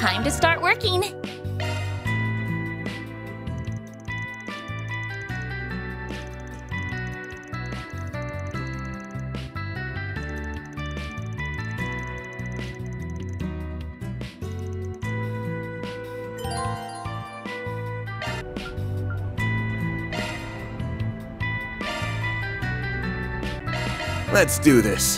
Time to start working. Let's do this.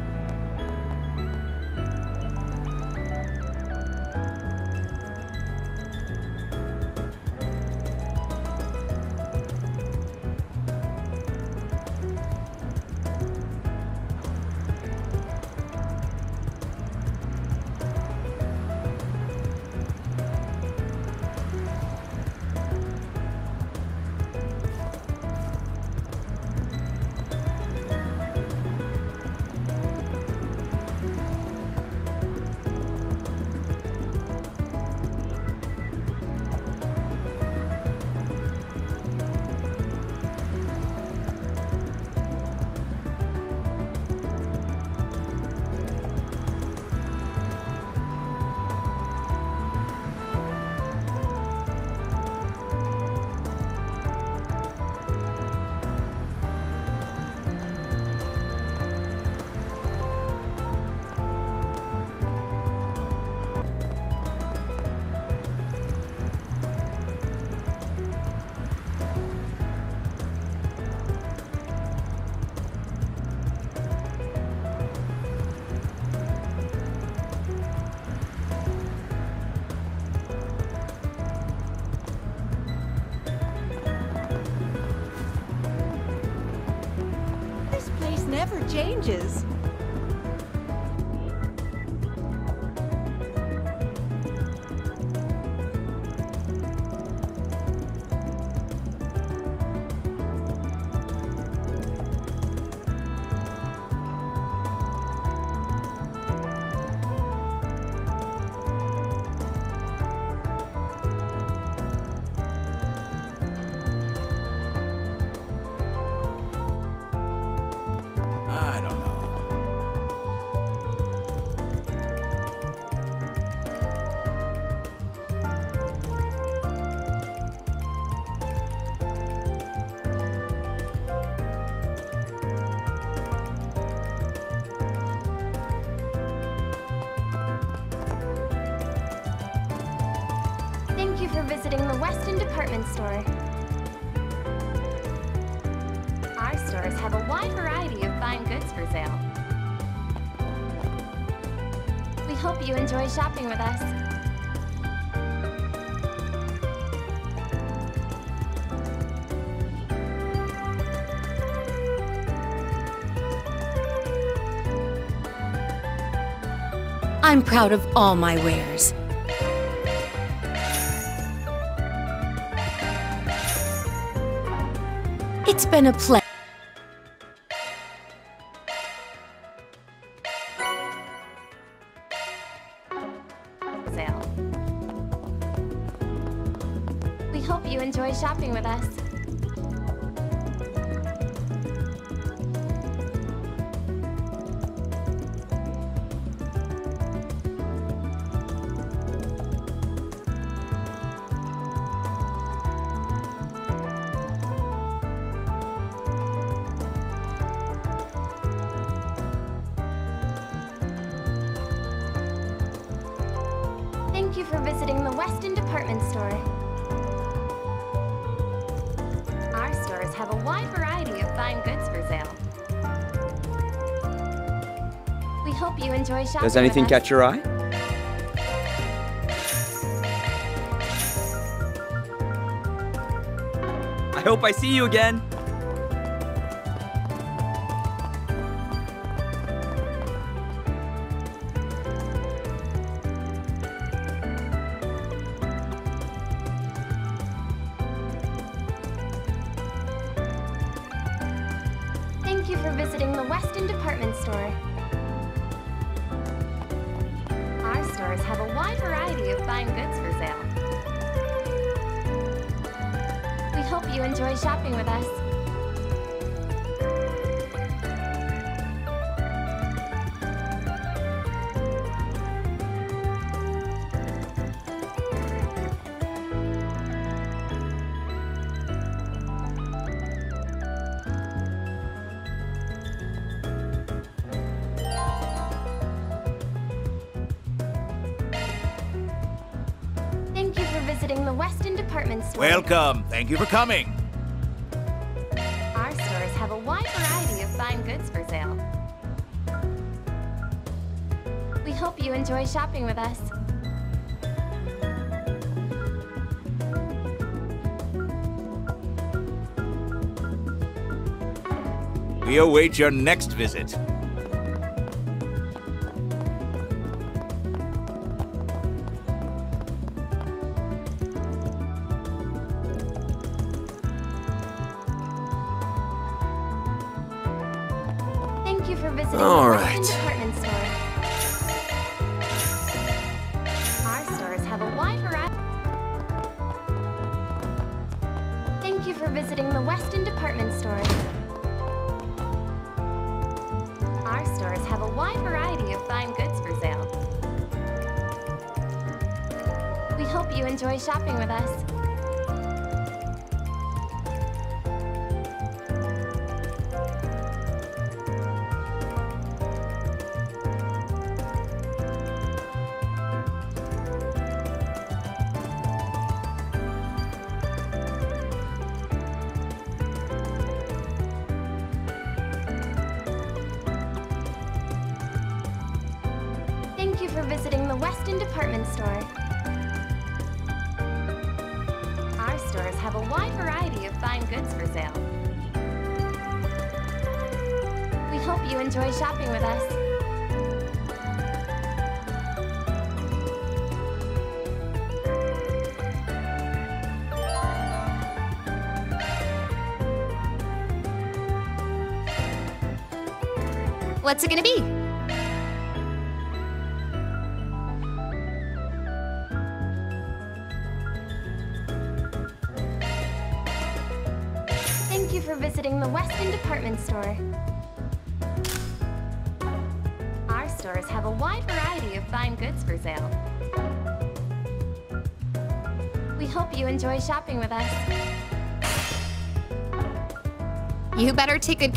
Never changes. Thank you for visiting the Weston Department Store. Our stores have a wide variety of fine goods for sale. We hope you enjoy shopping with us. I'm proud of all my wares. It's been a pleasure. We hope you enjoy shopping with us. Thank you for visiting the Weston Department Store. Our stores have a wide variety of fine goods for sale. We hope you enjoy shopping. Does anything with us. catch your eye? I hope I see you again. Thank you for visiting the Weston Department Store. Our stores have a wide variety of fine goods for sale. We hope you enjoy shopping with us. visiting the Weston department store. Welcome. Thank you for coming. Our stores have a wide variety of fine goods for sale. We hope you enjoy shopping with us. We await your next visit. Thank you for visiting All the right. Weston department store. Our stores have a wide variety. Thank you for visiting the Weston department store. Our stores have a wide variety of fine goods for sale. We hope you enjoy shopping with us. Thank you for visiting the Weston department store. Our stores have a wide variety of fine goods for sale. We hope you enjoy shopping with us. What's it gonna be? Thank you for visiting the Weston department store. Our stores have a wide variety of fine goods for sale. We hope you enjoy shopping with us. You better take good.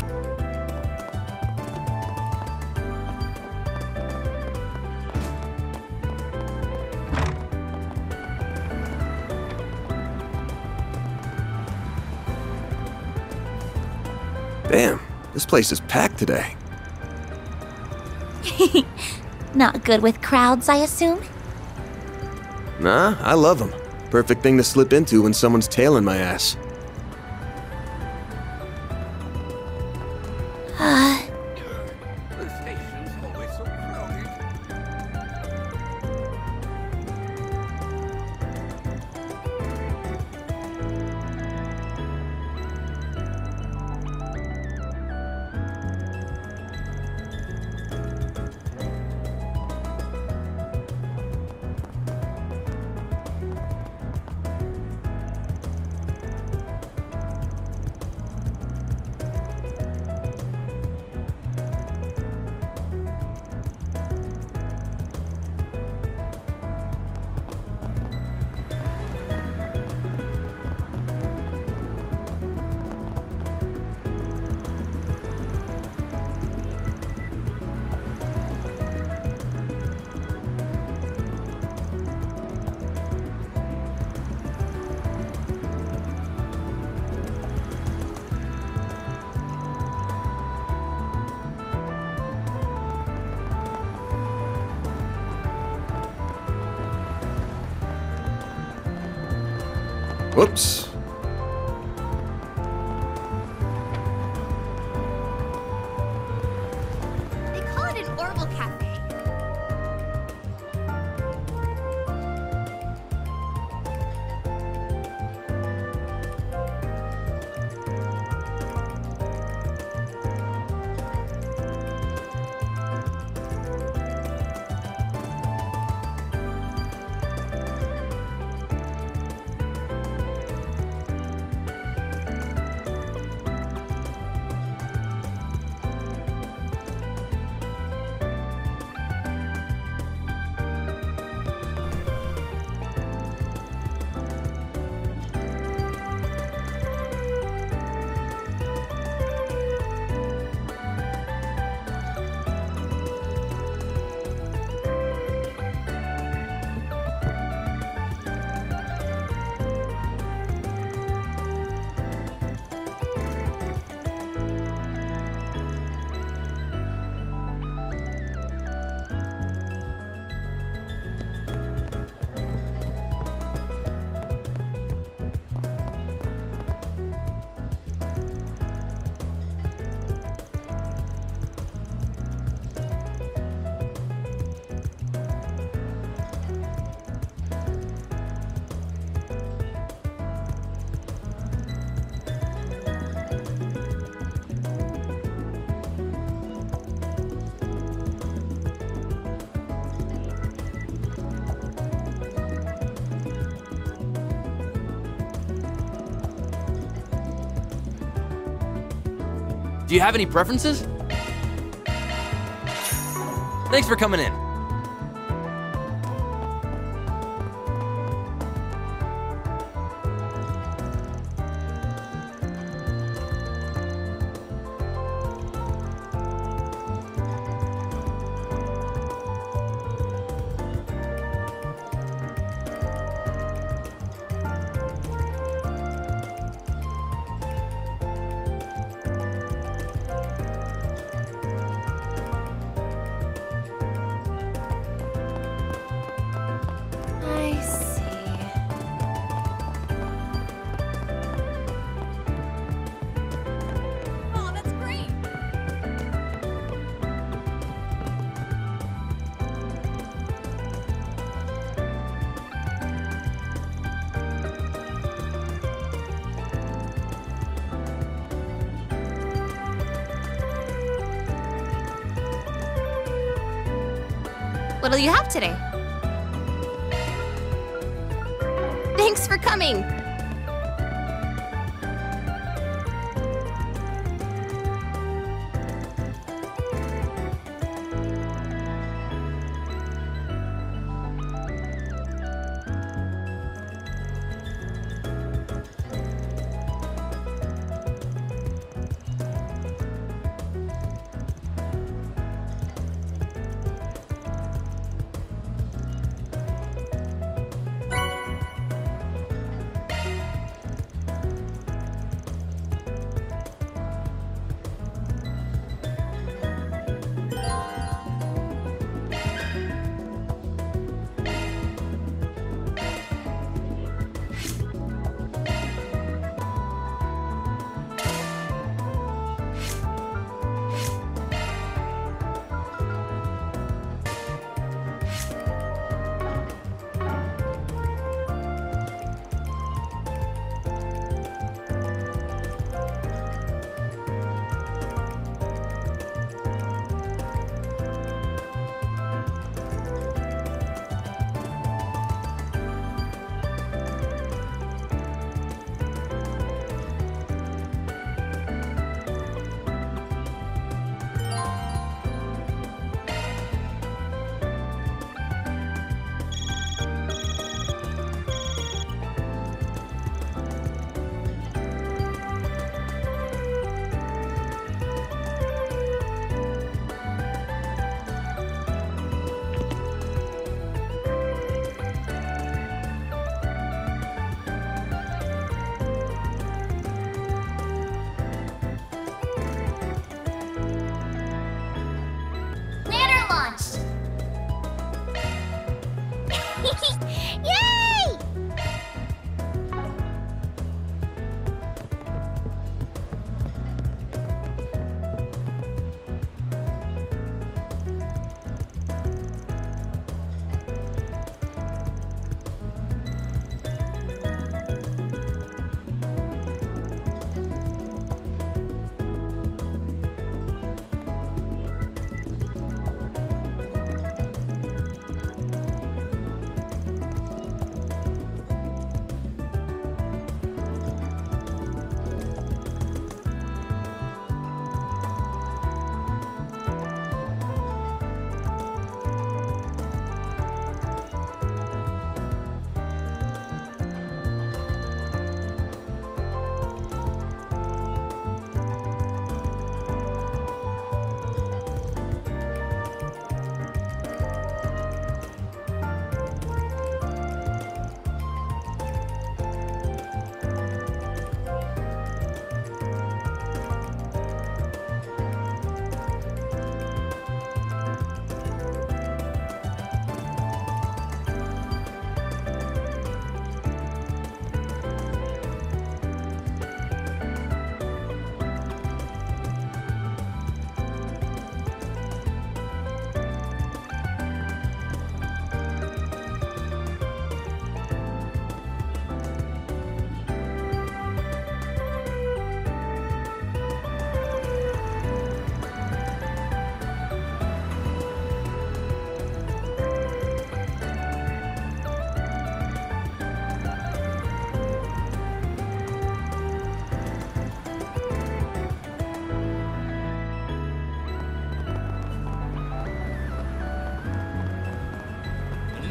Damn, this place is packed today. Not good with crowds, I assume? Nah, I love them. Perfect thing to slip into when someone's tailing my ass. The station's always so crowded. Whoops. They call it an Orbital Cafe. Do you have any preferences? Thanks for coming in. I see. Oh, that's great. What'll you have today? Thanks for coming.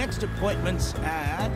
next appointment's at...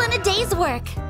a day's work.